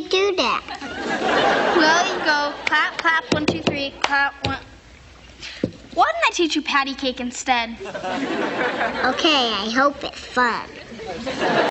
you do that? Well, you go clap, clap, 1, 2, 3, clap, 1. Why didn't I teach you patty cake instead? Okay, I hope it's fun.